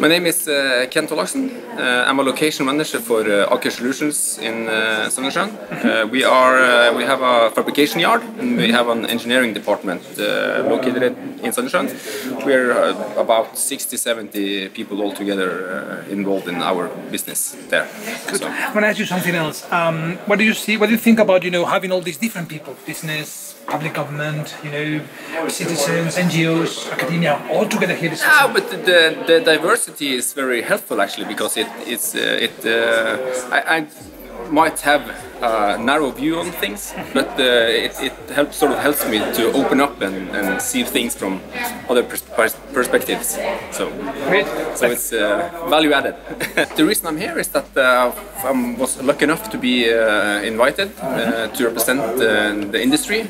My name is Ken Tollaksen. I'm a location manager for Aker Solutions in Sandnessjøen. We have a fabrication yard and we have an engineering department located in Sandnessjøen. We're about 60-70 people altogether involved in our business there. So. I want to ask you something else. What do you see? What do you think about having all these different people, business, public government, citizens, NGOs, academia, all together here? But the diversity is very helpful actually, because I might have a narrow view on things, but it helps me to open up and see things from other perspectives. So it's value added. The reason I'm here is that I was lucky enough to be invited to represent the industry,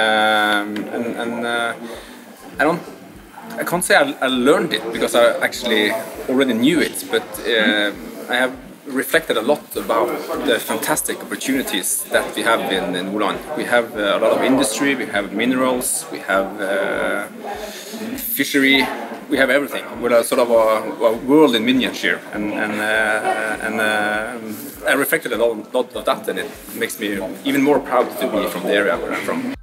I can't say I learned it because I actually already knew it, but I have reflected a lot about the fantastic opportunities that we have in Nordland. We have a lot of industry, we have minerals, we have fishery, we have everything. We're a sort of a world in miniature, and I reflected a lot of that, and it makes me even more proud to be from the area where I'm from.